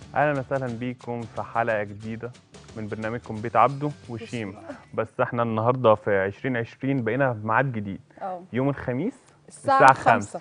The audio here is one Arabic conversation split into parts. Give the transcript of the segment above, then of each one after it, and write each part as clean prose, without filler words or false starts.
اهلا وسهلا بيكم في حلقه جديده من برنامجكم بيت عبده وشيم. بس احنا النهارده في 2020 بقينا في ميعاد جديد. يوم الخميس الساعة الساعه 5. 5.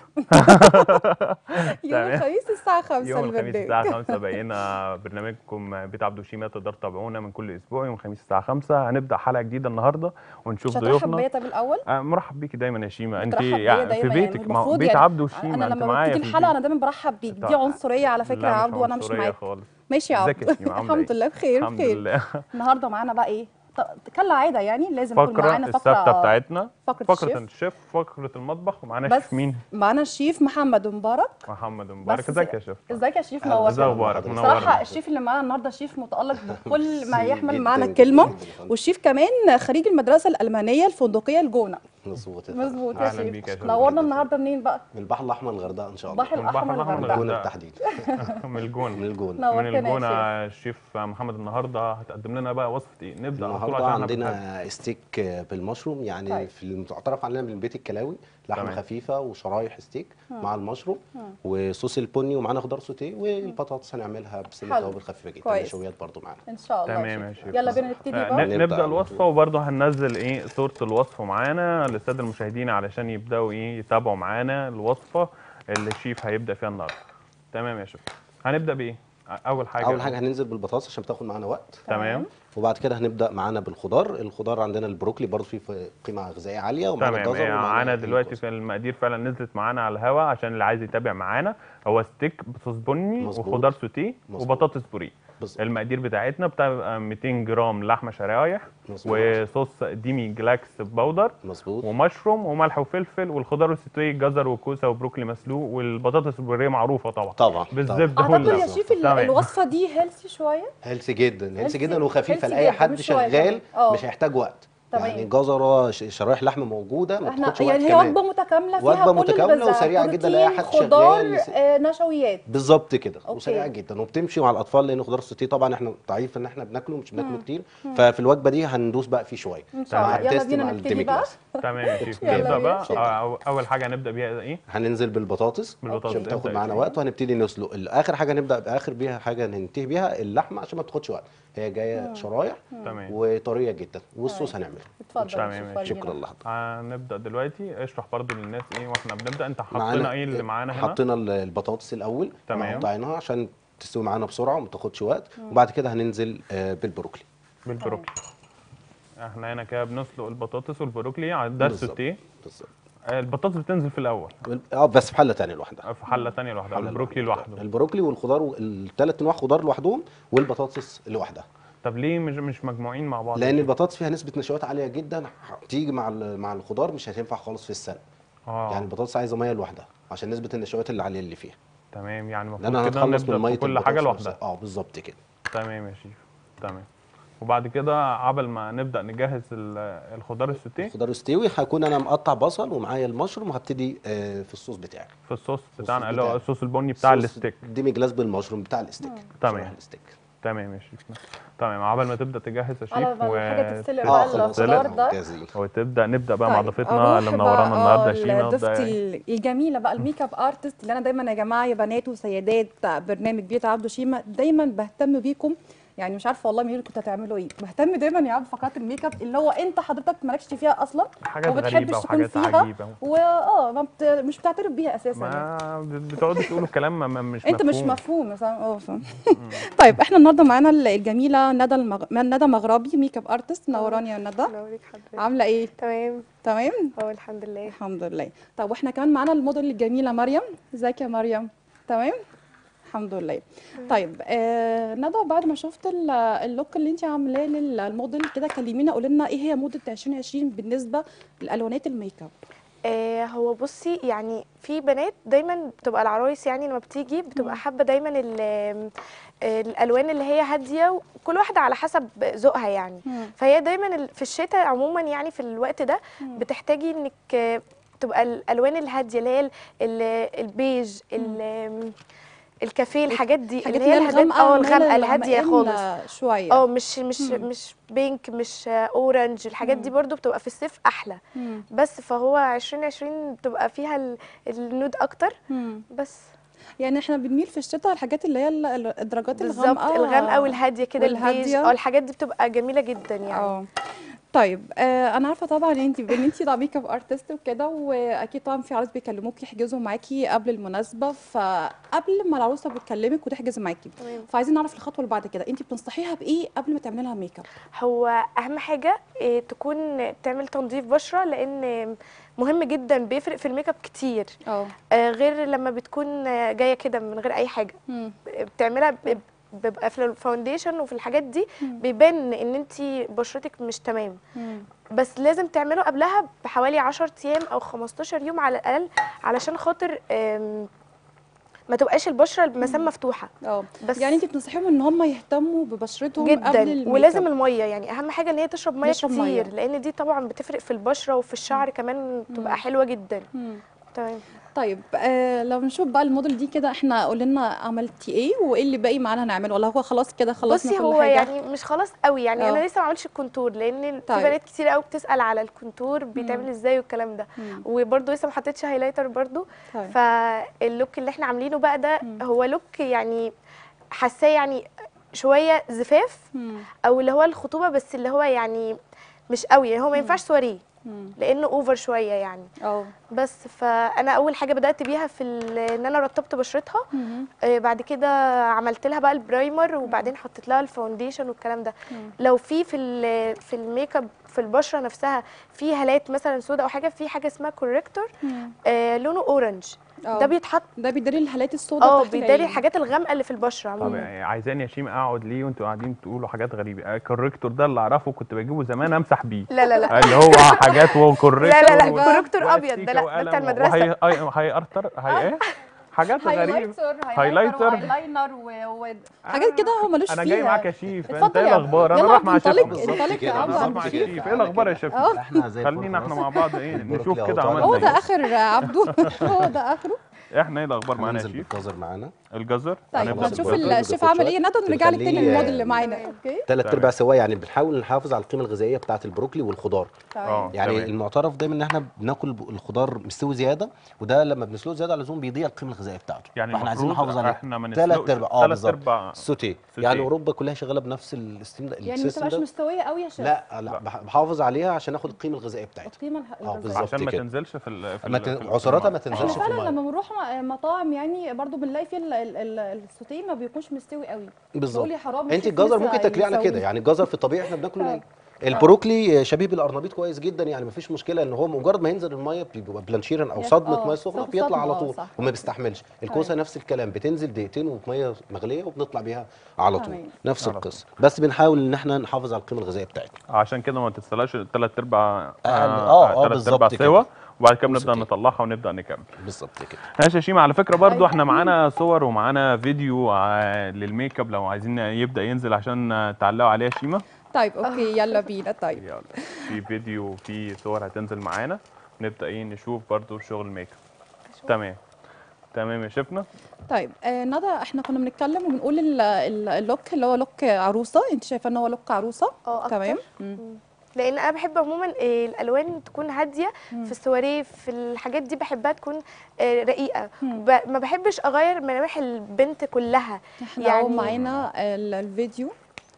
يوم تمام. الخميس الساعة 5 يوم الخميس البرنامج. الساعه 5 بقينا برنامجكم بيت عبده وشيم. تقدروا تتابعونا من كل اسبوع يوم الخميس الساعه 5. هنبدا حلقه جديده النهارده ونشوف مش هترحب ضيوفنا. بيا طب الأول؟ مرحب بيكي دايما يا شيماء. انت بترحب بيا يعني في دايما، يعني بيتك، ما هو المفروض بيت يعني. عبده أنا وشيماء، انت لما معايا ببتدي في الحلقة البيت. أنا دايما برحب بيك، دي عنصرية على فكرة لا يا مش عبدو، وأنا مش عنصريه معاك. خالص. ماشي يا ازيك يا عبدو. شيماء، عامله الحمد ايه؟ لله بخير الحمد بخير. لله. النهارده معانا بقى إيه؟ كالعادة يعني لازم يكون فقرة معانا الثابتة فقرة. بتاعتنا، فقرة فقرة الشيف. الشيف، فقرة المطبخ. ومعانا الشيف بس مين؟ معانا الشيف محمد مبارك. محمد مبارك. بس ازيك يا شيف؟ ازيك يا شيف، اهلا ازاي نورتنا. وسهلا اخبارك؟ بحضرتك. بصراحة منورنا. الشيف اللي معانا النهارده شيف متألق بكل ما ميرسي يحمل جدا معنى جدا الكلمة. جدا يا فندم. والشيف كمان خريج المدرسة الألمانية الفندقية الجونة. مظبوط يا فندم. مظبوط يا اهلا شيف. بيك يا شيف. اشكرك نورنا جدا يا النهارده فندم. منين بقى؟ من البحر الاحمر الغردقه ان شاء الله. البحر من البحر الأحمر الاحمر من الجونه الغردقة. للغردقة. بالتحديد. من الجونة. من الجونه. من نورتنا يا الجونة. شيف. الشيف محمد النهارده هتقدم لنا بقى وصفة ايه؟ نبدأ على طول النهارده عشان احنا بنحب. عندنا ستيك بالمشروم، يعني طيب. في المعترف علينا من البيت الكلاوي. لحمه تمام. خفيفه وشرايح ستيك مع المشروم وصوص البني، ومعانا خضار سوتيه، والبطاطس هنعملها بسنه حلو. توابل خفيفه جدا. كويس. نشويات برضو معانا. إن شاء الله تمام يا يا شيف. شيف. يلا بينا نبتدي بقى. نبدأ نبدأ على الوصفة، طول. وبرضه هننزل ايه صورة الوصفة معانا للسادة المشاهدين علشان يبدأوا ايه يتابعوا معانا الوصفة اللي الشيف هيبدأ فيها النهارده. تمام يا شيف. هنبدأ بايه؟ اول حاجة اول حاجه هننزل بالبطاطس عشان بتاخد معانا وقت. تمام. وبعد كده هنبدا معانا بالخضار. الخضار عندنا البروكلي برضه فيه قيمه غذائيه عاليه، ومعانا تمام. الجزر، معانا ومعانا دلوقتي الكوسه. في المقادير فعلا نزلت معانا على الهواء عشان اللي عايز يتابع معانا. هو ستيك بصوص بني وخضار مظبوط. سوتيه مظبوط. وبطاطس بوريه. بالظبط. المقادير بتاعتنا بتبقى 200 جرام لحمه شرايح، مظبوط. وصوص ديمي جلاكس باودر، مظبوط. ومشروم وملح وفلفل، والخضار السوتيه جزر وكوسه وبروكلي مسلوق، والبطاطس البوريه معروفه طبعا طبعا بالزبده أعتقد يا واللحمة. شيف تمام. الوصفة دي هيلثي شوية. هيلثي جدا، هيلثي healthy- جدا وخفيفه healthy لاي جدا، حد مش شوية شغال. كمان. مش هيحتاج وقت. تمام. يعني جزره شرايح لحمه موجوده، ما احنا بتاخدش وقت يعني هي كمان. وجبة متكاملة فيها وجبه كل متكامله الغذاء، وسريعه جدا لاي بروتين، حد خضار، شغال. نشويات. بالظبط كده. أوكي. وسريعه جدا وبتمشي مع الاطفال، لان خضار السوتيه طبعا احنا ضعيف ان احنا بناكله، مش بناكله كتير. ففي الوجبه دي هندوس بقى فيه شويه ان شاء مع الله. يلا التيست بينا مع نبتدي الديمي بقى. جلاس. تمام يا شيف. يلا نبدا بينا. بقى. اتفضل. اول حاجه هنبدا بيها ايه؟ هننزل بالبطاطس بالبطاطس. عشان تاخد ابدأ يا معانا شيف. وقت، وهنبتدي نسلق. اخر حاجه نبدا باخر بيها حاجه ننتهي بيها اللحمه عشان ما تاخدش وقت. هي جايه شرايح تمام. وطريه جدا، والصوص هنعمله. اتفضل تمام يا يا شيف، شيف. شكرا ورينا. لحضرتك. هنبدأ دلوقتي. اشرح برضو للناس ايه واحنا بنبدأ. انت حطينا معانا ايه اللي معانا هنا؟ حطينا البطاطس الاول، تمام. قطعناها عشان تستوي معانا بسرعه وما تاخدش وقت. وبعد كده هننزل بالبروكلي. بالبروكلي. احنا هنا كده بنسلق البطاطس والبروكلي ده بالظبط. السوتيه. بالظبط. البطاطس بتنزل في الاول بس في حله ثانيه لوحدها. في حله ثانيه لوحدها، حلة والبروكلي لوحده. البروكلي والخضار، الثلاث انواع خضار لوحدهم، والبطاطس لوحدها. طب ليه مش مجموعين مع بعض؟ لان البطاطس فيها نسبه نشويات عاليه جدا، تيجي مع الخضار مش هتنفع خالص في السلق. يعني البطاطس عايزه ميه لوحدها عشان نسبه النشويات اللي عاليه اللي فيها. تمام. يعني لان المفروض كده هنتخلص من نبدأ ميه بكل حاجه البطاطس لوحدها. نفسها. بالظبط كده. تمام يا شيف. تمام. وبعد كده عبل ما نبدأ نجهز الخضار السوتيه. الخضار يستوي، هكون انا مقطع بصل ومعايا المشروم، وهبتدي في الصوص بتاعي. في الصوص الصوص بتاعنا اللي هو بتاعي. الصوص البني بتاع الستيك. ديمي جلاس بالمشروم بتاع الستيك. تمام. شرايح الستيك. تمام يا شيف. تمام. عبل ما تبدأ تجهز يا شيف على ما الحاجة تتسلق وتتسلق. بقى خلاص الخضار احنا ده. جاهزين. نبدا بقى مع طيب، ضيفتنا اللي منورانا النهارده شيماء. ضيفتي الجميله بقى الميك اب ارتست اللي انا دايما يا جماعه يا بنات وسيدات برنامج بيت عبده شيماء دايما بهتم بيكم. يعني مش عارفه والله مين كنتوا هتعملوا ايه. بهتم دايما يا عبد فقرات الميك اب اللي هو انت حضرتك مالكش فيها اصلا حاجات وما غريبه بتحبش تكون وحاجات فيها عجيبه مش بتعترف بيها اساسا يعني. ما بتقعدوا تقولوا كلام مش انت مفهوم. مش مفهوم فاهم. طيب احنا النهارده معانا الجميله ندى مغربي ميك اب ارتست. نوراني يا ندى. نورك حضرتك. عامله ايه؟ تمام. تمام. الحمد لله. الحمد لله. طب واحنا كمان معانا الموديل الجميله مريم. ازيك يا مريم؟ تمام. الحمد لله. طيب ندى، بعد ما شفت اللوك اللي انت عاملاه للموديل كده، كلمينا قولي لنا ايه هي موضه 2020 بالنسبه لالوانات الميك اب. هو بصي، يعني في بنات دايما بتبقى العرايس، يعني لما بتيجي بتبقى حابه دايما الالوان اللي هي هاديه، وكل واحده على حسب ذوقها يعني. فهي دايما في الشتاء عموما، يعني في الوقت ده بتحتاجي انك تبقى الالوان الهاديه اللي هي البيج، الكافيه، الحاجات دي اللي هي الهاديه الغامقه الهاديه خالص شويه. مش بينك، مش اورنج. الحاجات دي برضو بتبقى في الصيف احلى. بس فهو 2020 بتبقى فيها النود اكتر. بس يعني احنا بنميل في الشتاء الحاجات اللي هي الدرجات بالظبط، الغامقه الغامقه والهاديه كده، البيج، والهادية. الحاجات دي بتبقى جميله جدا يعني. اه طيب انا عارفه طبعا انت طبعا ميك اب ارتست وكده، واكيد طبعا في عروض بيكلموكي يحجزوا معاكي قبل المناسبه، فقبل ما العروسه بتكلمك وتحجز معاكي تمام. فعايزين نعرف الخطوه اللي بعد كده انت بتنصحيها بايه قبل ما تعملي لها ميك اب؟ هو اهم حاجه تكون تعمل تنظيف بشره، لان مهم جدا، بيفرق في الميك اب كتير. غير لما بتكون جايه كده من غير اي حاجه بتعملها، بيبقى في الفاونديشن وفي الحاجات دي بيبان ان انت بشرتك مش تمام. بس لازم تعمله قبلها بحوالي 10 ايام او 15 يوم على الاقل، علشان خاطر ما تبقاش البشره المسام مفتوحه. بس يعني انت بتنصحيهم ان هم يهتموا ببشرتهم جدا قبل الميك اب، ولازم الميه، يعني اهم حاجه ان هي تشرب ميه كتير مية. لان دي طبعا بتفرق في البشره وفي الشعر كمان، بتبقى حلوه جدا. تمام. طيب لو نشوف بقى الموديل دي كده، احنا قولي لنا عملتي ايه وايه اللي باقي معانا هنعمله، ولا هو خلاص كده خلصنا بصي كل هو حاجه؟ يعني مش خلاص قوي يعني انا لسه ما عملتش الكونتور، لان في بنات كتير قوي بتسال على الكونتور بيتعمل ازاي والكلام ده، وبرده لسه ما حطيتش هايلايتر برده. فاللوك اللي احنا عاملينه بقى ده هو لوك يعني حاساه يعني شويه زفاف، او اللي هو الخطوبه، بس اللي هو يعني مش قوي، يعني هو ما ينفعش سواريه لانه اوفر شويه يعني. بس فانا اول حاجه بدات بيها في ان انا رطبت بشرتها. بعد كده عملت لها بقى البرايمر، وبعدين حطيت لها الفاونديشن والكلام ده. لو في الميك اب في البشره نفسها في هالات مثلا سوداء او حاجه، في حاجه اسمها كوريكتور لونه اورنج، ده بيتحط، ده بيداري الهالات السوداء تحت بيداري الحاجات الغامقه اللي في البشره طب عموما. عايزاني يا شيماء اقعد ليه وانتوا قاعدين تقولوا حاجات غريبه؟ الكوريكتور ده اللي اعرفه كنت بجيبه زمان امسح بيه. لا اللي هو حاجات وكوريكتور. لا كوريكتور ابيض ده، لا ده بتاع المدرسه. هيأرتر ايه حاجات غريبه، هايلايتر وهايلاينر وحاجات كده هو ملوش فيها. انا جاي معاك يا شيف، انت ايه الاخبار؟ انا رايح مع شيف. انطلق يا عبد مع شيف، ايه الاخبار يا شيف؟ خلينا احنا مع بعض ايه نشوف كده عملنا هو ده اخر عبده هو ده اخره. احنا ايه الاخبار معانا يا شيف؟ الجزر معانا، الجزر. طيب هنشوف الشيف عمل ايه، نرجع لك تاني للموديل اللي معانا. اوكي 3/4 سوا، يعني بنحاول نحافظ على القيمه الغذائيه بتاعه البروكلي والخضار. يعني المعترف دايما ان احنا بناكل الخضار مستوي زياده، وده لما بنسلقه زياده على اللزوم بيضيع القيمه الغذائيه بتاعته، يعني فاحنا عايزين نحافظ عليه. احنا ما نسلقش 3/4 سوتيه. يعني اوروبا كلها شغاله بنفس السيستم ده، يعني ما تبقاش مستويه قوي يا شيف. لا بحافظ عليها عشان اخد القيمه الغذائيه بتاعتها. القيمه الغذائيه عشان ما تنزلش في عصاراتها ما تنزلش في الميه. الميه. لما بنروح مطاعم يعني برضو بنلاقي فيه السوتيه ما بيكونش مستوي قوي. بالظبط. حرام انت الجزر ممكن تاكليه على كده، يعني الجزر في الطبيعي احنا بناكله البروكلي شبيه بالقرنبيط كويس جدا، يعني مفيش مشكله ان هو مجرد ما ينزل الميه بيبقى بلانشيرن او صدمه ميه سخنه بيطلع على طول وما بيستحملش. الكوسه نفس الكلام، بتنزل دقيقتين وميه مغليه وبنطلع بيها على طول، نفس القصه. بس بنحاول ان احنا نحافظ على القيمه الغذائيه بتاعتنا، عشان كده ما تتسلاش 3/4 بالظبط سوا، وبعد كده نبدا نطلعها ونبدا نكمل. بالظبط كده. ماشي يا شيماء، على فكره برضو احنا معانا صور ومعانا فيديو للميك اب لو عايزين يبدا ينزل عشان تعلقوا عليه يا شيماء. طيب اوكي يلا بينا. طيب يلا، في فيديو وفي صور هتنزل معانا، نبدا نشوف برضو شغل الميك اب. تمام يا شيفنا. طيب ندى، احنا كنا بنتكلم وبنقول اللوك اللي هو لوك عروسه، انت شايفه ان هو لوك عروسه؟ تمام. لان انا بحب عموما الالوان تكون هاديه في السواريه، في الحاجات دي بحبها تكون رقيقه. ما بحبش اغير ملامح البنت كلها. يعني معانا الفيديو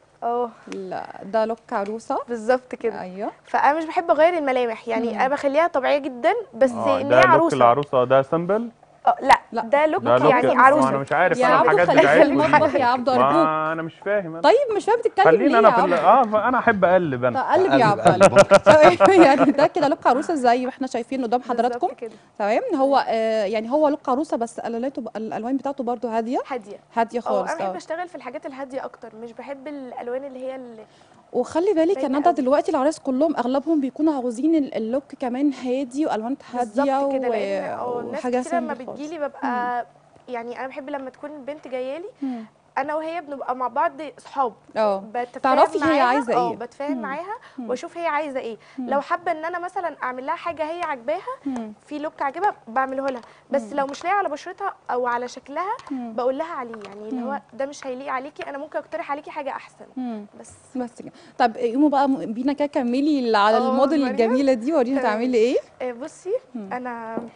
ده لوك عروسه بالظبط كده. ايوه. فانا مش بحب اغير الملامح، يعني انا بخليها طبيعيه جدا، بس ان هي عروسه. ده لوك العروسه ده سامبل. لا ده لوك يعني عروسه. انا مش عارف، يا انا عبدو الحاجات خليك في المطبخ يا عبدو ارجوك. انا مش فاهم. طيب مش فاهم تتكلم خليني ليه انا في انا احب اقلب. انا قلب يا عبدو. يعني ده كده لوك عروسه زي ما احنا شايفين قدام حضراتكم. تمام. هو يعني هو لوك عروسه، بس الالوان بتاعته برده هاديه خالص. انا بحب اشتغل في الحاجات الهاديه اكتر، مش بحب الالوان اللي هي وخلي بالك ان ندى دلوقتي العرايس كلهم اغلبهم بيكونوا عاوزين اللوك كمان هادي والوان هاديه وحاجه كتير. لما بتجيلي ببقى يعني انا بحب لما تكون البنت جايه لي انا وهي بنبقى مع بعض صحاب، تعرفي هي عايزه ايه، بتفاهم معاها واشوف هي عايزه ايه. لو حابه ان انا مثلا اعمل لها حاجه هي عاجباها في لوك عاجبها بعمله لها، بس لو مش لاقيه على بشرتها او على شكلها بقول لها عليه، يعني اللي هو ده مش هيليق عليكي، انا ممكن اقترح عليكي حاجه احسن. بس كده. طب قوموا بقى بينا كده كملي على الموديل الجميله دي، ورينا تعملي ايه. بصي انا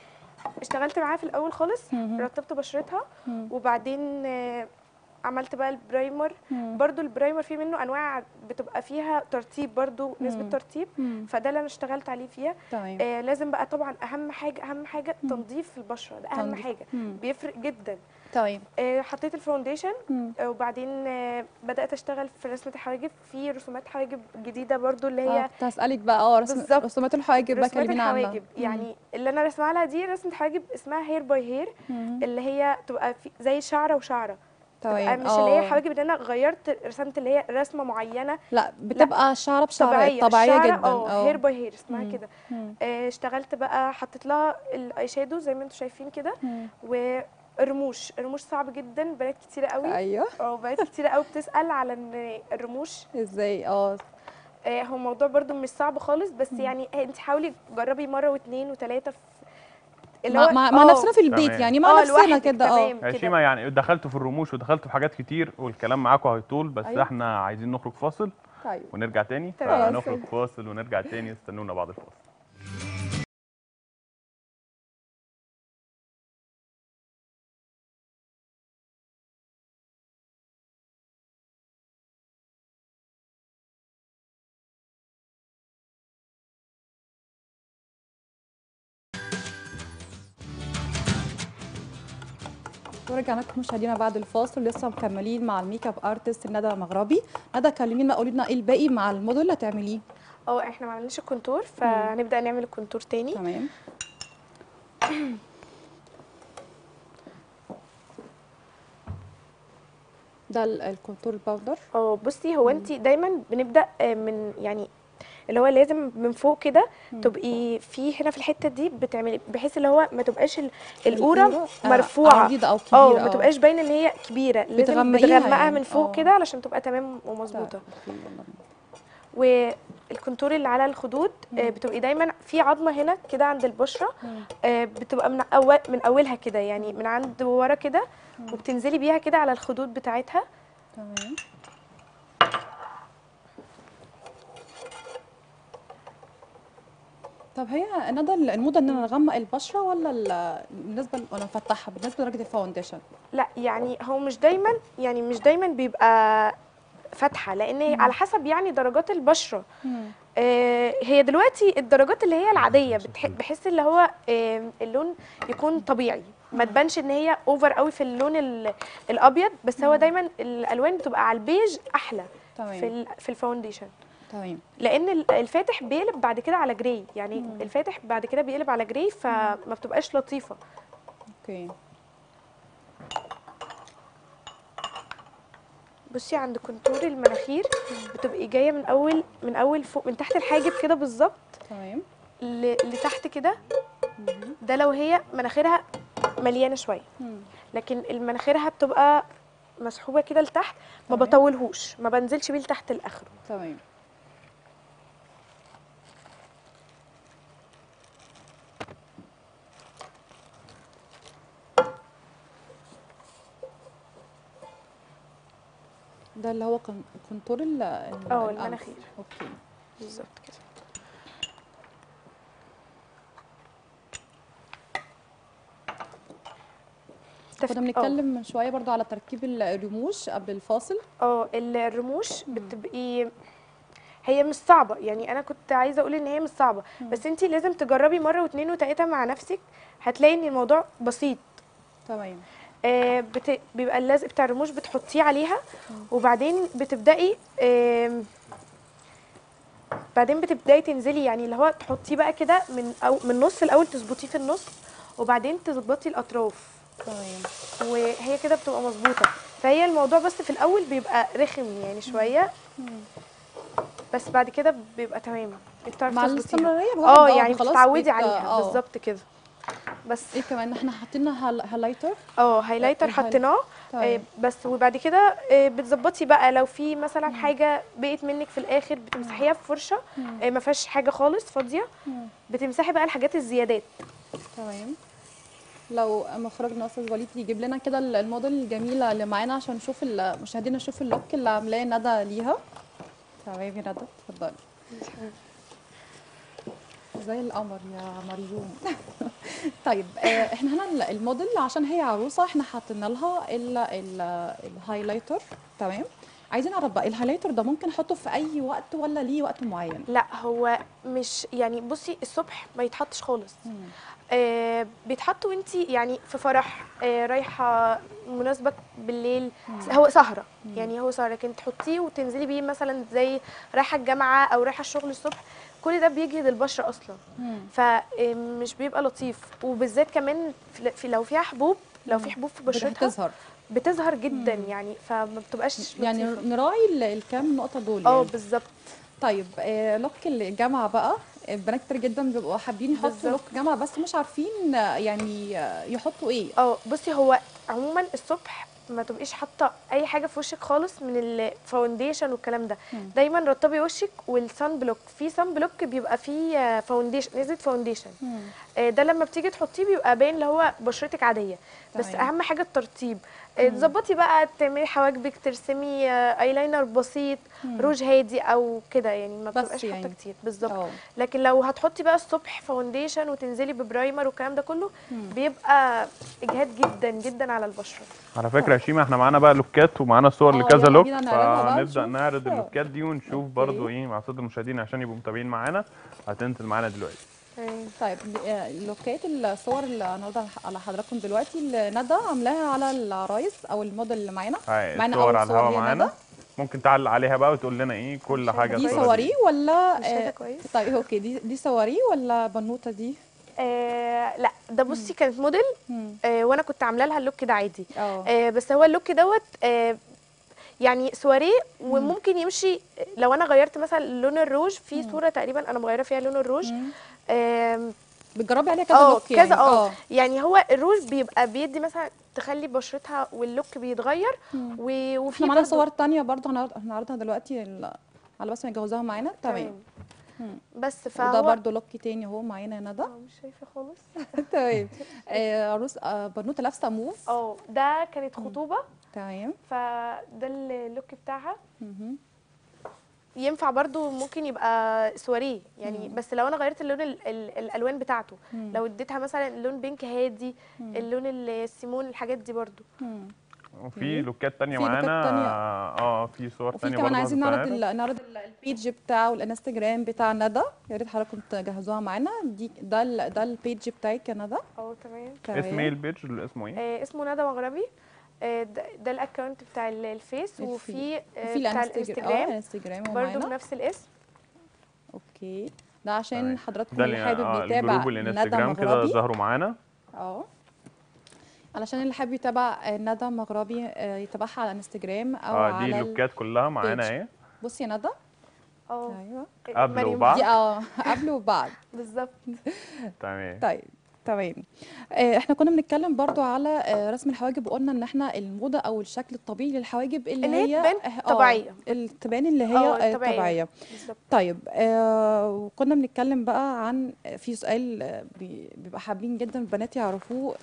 اشتغلت معاها في الاول خالص، رطبت بشرتها، وبعدين عملت بقى البرايمر. برضو البرايمر فيه منه انواع بتبقى فيها ترطيب، برضو نسبه ترطيب، فده اللي انا اشتغلت عليه فيها. تمام. لازم بقى طبعا اهم حاجه تنظيف البشره، ده اهم تنظيف. حاجه، بيفرق جدا. تمام. حطيت الفاونديشن، وبعدين بدات اشتغل في رسمه الحواجب، في رسومات حواجب جديده برضو اللي هي كنت هسألك بقى بالظبط. رسومات الحواجب بقى، رسومات كلمينا عنها. الحواجب يعني اللي انا رسمها لها دي رسمه حواجب اسمها هير باي هير، اللي هي تبقى زي شعره وشعره. تبقى مش اللي هي حواجب اللي انا غيرت رسمت اللي هي رسمه معينه، لا بتبقى شعره بشعره طبيعيه الشعرة جدا. هير باي هير اسمها كده. اشتغلت بقى، حطيت لها الاي شادو زي ما انتم شايفين كده، ورموش صعب جدا، بنات كتيره قوي. ايوه. بنات كتيره قوي بتسال على ان الرموش ازاي. هو الموضوع برضو مش صعب خالص، بس يعني انت حاولي جربي مره واثنين وثلاثه اللي هو مع نفسنا في البيت، تمام. يعني مع نفسنا كده. تمام يا كده. شيماء يعني دخلتوا في الرموش ودخلتوا في حاجات كتير والكلام معاكم هيطول، بس احنا عايزين نخرج فاصل ونرجع تاني. فنخرج فاصل ونرجع تاني، استنونا بعد الفاصل. ورجعنا لكم مشاهدينا بعد الفاصل، لسه مكملين مع الميك اب ارتست ندى مغربي. ندى كلمينا، قولي لنا ايه الباقي مع الموديل اللي هتعمليه. احنا ما عملناش الكونتور، فهنبدا نعمل الكونتور تاني. تمام. ده الكونتور باودر. بصي، هو انت دايما بنبدا من يعني اللي هو لازم من فوق كده تبقي في هنا في الحته دي بتعملي، بحيث اللي هو ما تبقاش القوره مرفوعه عريضه او كبيره، ما تبقاش باينه ان هي كبيره، لازم بتغمقها يعني من فوق كده علشان تبقى تمام ومظبوطه. والكونتور اللي على الخدود بتبقي دايما في عظمه هنا كده عند البشره، بتبقى من اولها كده، يعني من عند ورا كده، وبتنزلي بيها كده على الخدود بتاعتها. تمام. طب هي ندى الموضه ان انا نغمق البشره ولا بالنسبه وانا مفتحها بالنسبه لدرجه الفاونديشن؟ لا يعني هو مش دايما بيبقى فاتحه، لان على حسب يعني درجات البشره. هي دلوقتي الدرجات اللي هي العاديه بحس اللي هو اللون يكون طبيعي، ما تبانش ان هي اوفر قوي في اللون الابيض، بس هو دايما الالوان بتبقى على البيج احلى في الفاونديشن. تمام. لان الفاتح بيقلب بعد كده على جراي، يعني الفاتح بعد كده بيقلب على جراي، فما بتبقاش لطيفه. اوكي. بصي عند كونتور المناخير بتبقي جايه من اول فوق من تحت الحاجب كده بالظبط، تمام، لتحت كده. ده لو هي مناخيرها مليانه شويه، لكن المناخيرها بتبقى مسحوبه كده لتحت، ما بطولهوش، ما بنزلش بيه لتحت الاخر. تمام. ده اللي هو كونتور المناخير. اوكي بالظبط كده. كنا بنتكلم من شويه برضو على تركيب الرموش قبل الفاصل. الرموش بتبقي هي مش صعبه، يعني انا كنت عايزه اقول ان هي مش صعبه، بس انت لازم تجربي مره واثنين وثلاثه مع نفسك، هتلاقي ان الموضوع بسيط. تمام. بيبقى اللزق بتاع الرموش بتحطيه عليها، وبعدين بتبداي تنزلي، يعني اللي هو تحطيه بقى كده من النص الاول، تظبطيه في النص، وبعدين تظبطي الاطراف. تمام. وهي كده بتبقى مظبوطه. فهي الموضوع بس في الاول بيبقى رخم يعني شويه، بس بعد كده بيبقى تمام، بتعرفي مع تظبطيها. الاستمراريه يعني بتتعودي عليها. بالظبط كده. بس ايه كمان احنا حاطين هايلايتر. هايلايتر حطيناه. بس وبعد كده بتظبطي بقى لو في مثلا حاجه بقت منك في الاخر، بتمسحيها بفرشه ما فيهاش حاجه خالص فاضيه، بتمسحي بقى الحاجات الزيادات. تمام. لو مخرجنا استاذ وليد يجيب لنا كده الموديل الجميله اللي معانا عشان نشوف المشاهدين يشوفوا اللوك اللي عاملاه ندى ليها. تمام يا ندى، اتفضلي. زي القمر يا مريوم. طيب احنا هنا الموديل عشان هي عروسه احنا حاطين لها الهايلايتر. تمام. عايزين نعرف بقى الهايلايتر ده ممكن احطه في اي وقت ولا ليه وقت معين؟ لا هو مش يعني بصي الصبح ما يتحطش خالص. بيتحط وانتي يعني في فرح، رايحه مناسبه بالليل، هو سهره يعني هو سهره، لكن تحطيه وتنزلي بيه مثلا زي رايحه الجامعه او رايحه الشغل الصبح، كل ده بيجهد البشره اصلا، فمش بيبقى لطيف. وبالذات كمان لو فيها حبوب، لو في حبوب في بشرتها بتظهر جدا يعني، فما بتبقاش يعني لطيفة. نراعي الكام نقطه دول اه يعني. بالظبط. طيب لوك الجامعه بقى، بنات كتير جدا بيبقوا حابين يحطوا لوك جامعه بس مش عارفين يعني يحطوا ايه. بصي هو عموما الصبح ما تبقيش حاطه اي حاجه في وشك خالص من الفاونديشن والكلام ده. دايما رطبي وشك، والسان بلوك، في سان بلوك بيبقى فيه فاونديشن، نزلة فاونديشن، ده لما بتيجي تحطيه بيبقى باين اللي هو بشرتك عاديه. بس اهم حاجه الترطيب. تظبطي بقى، تعملي حواجبك، ترسمي ايلاينر بسيط، روج هادي او كده يعني، ما بتبقاش يعني حاطه كتير بالظبط. لكن لو هتحطي بقى الصبح فاونديشن وتنزلي ببرايمر والكلام ده كله بيبقى اجهاد جدا جدا على البشره. على فكره يا شيماء احنا معانا بقى لوكات ومعانا صور لكذا يلا لوك، بينا نعرضها بقى فنبدا نشوف. نعرض اللوكات دي ونشوف برضو ايه مع الساده المشاهدين عشان يبقوا متابعين معانا. هتنزل معانا دلوقتي. طيب اللوكات الصور اللي هنعرضها على حضراتكم دلوقتي اللي ندى عاملاها على العرايس او الموديل اللي معانا. معانا الصور اول على صور الهوا هي معانا، ندى. ممكن تعلق عليها بقى وتقول لنا ايه كل حاجه. دي الصورة صوري ولا مش شايفة كويس؟ طيب اوكي دي صوري ولا بنوته دي؟ لا ده بصي كانت موديل، وانا كنت عامله لها اللوك ده عادي. اه بس هو اللوك دوت يعني سواريه، وممكن يمشي لو انا غيرت مثلا لون الروج في صوره تقريبا انا مغيره فيها لون الروج. بتجربي عليها كذا لوك يعني؟ كذا يعني هو الروج بيبقى بيدي مثلا تخلي بشرتها واللوك بيتغير. وفي احنا معانا صور تانية برضه هنعرضها دلوقتي على بس ما يجهزوها معانا. تمام. بس فهو وده برضه لوك تاني اهو معانا يا ندى. مش شايفه خالص. تمام. عروس بنوته لابسه موف. ده كانت خطوبه. تمام. فده اللوك بتاعها. ينفع برضو ممكن يبقى سواريه يعني. بس لو انا غيرت اللون الالوان بتاعته، لو اديتها مثلا اللون بينك هادي، اللون السيمون، الحاجات دي برضو. وفي لوكات تانية معانا. في صور تانية برضو. كمان عايزين نعرض البيج بتاعه الانستجرام بتاع ندى، يا ريت حضراتكم تجهزوها معانا. دي ده البيج بتاعك يا ندى. تمام. اسم ايه البيج اللي اسمه ايه؟ اسمه ندى مغربي. ده الاكونت بتاع الفيس، وفي بتاع الانستجرام برضو بنفس الاسم. اوكي. ده عشان حضراتكم اللي حابب يتابع جروب الانستجرام كده ظهروا معانا. علشان اللي حابب يتابع ندى مغربي يتابعها على انستجرام او على دي اللوكات كلها معانا اهي. بصي يا ندى. ايوه قبل وبعد. قبل وبعد بالظبط. تمام. طيب تمام. احنا كنا بنتكلم برضو على رسم الحواجب، وقلنا ان احنا الموضه او الشكل الطبيعي للحواجب اللي هي تبان طبيعيه، تبان اللي هي طبيعيه. طيب وكنا بنتكلم بقى عن في سؤال بيبقى حابين جدا البنات يعرفوه،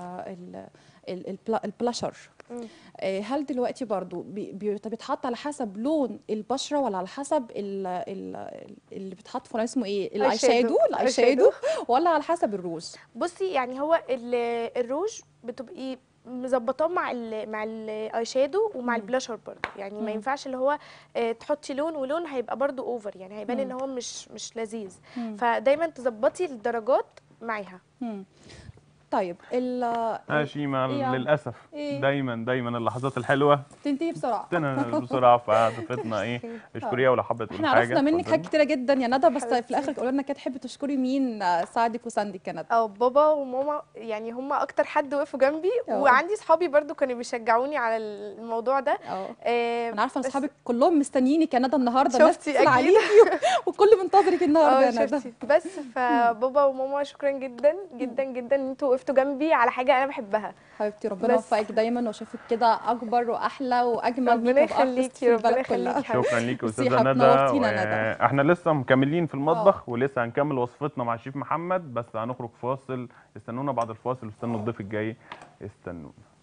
البلاشر. هل دلوقتي برضو بيتحط على حسب لون البشره ولا على حسب اللي بيتحط فوق اسمه ايه، الاي شادو ولا على حسب الروج؟ بصي يعني هو الروج بتبقي مظبطاه مع الاي شادو ومع البلاشر برضه يعني. ما ينفعش اللي هو تحطي لون ولون هيبقى برضه اوفر يعني، هيبان ان هو مش لذيذ. فدايما تظبطي الدرجات معاها. طيب شيماء للاسف دايما اللحظات الحلوه تنتهي بسرعه بسرعه. فضيفتنا اشكريها ولو حابه تقولي حاجه. احنا عرفنا منك حاجات كتيره جدا يا ندى، بس في الاخر قولوا لنا كده تحبي تشكري مين ساعدك وساندك يا ندى؟ بابا وماما يعني هم اكتر حد وقفوا جنبي. وعندي صحابي برضو كانوا بيشجعوني على الموضوع ده. انا عارفه ان اصحابك كلهم مستنيينك يا ندى النهارده، الناس بتسال عليكي والكل منتظرك النهارده يا ندى. بس فبابا وماما شكرا جدا جدا جدا ان انتوا وقفتوا جنبي على حاجه انا بحبها. حبيبتي ربنا يوفقك دايما واشوفك كده اكبر واحلى واجمل. ربنا يخليكي، ربنا يخليكي. شكرا ليكي استاذه ندى. احنا لسه مكملين في المطبخ ولسه هنكمل وصفتنا مع الشيف محمد، بس هنخرج فاصل. استنونا بعد الفاصل واستنوا الضيف الجاي. استنونا.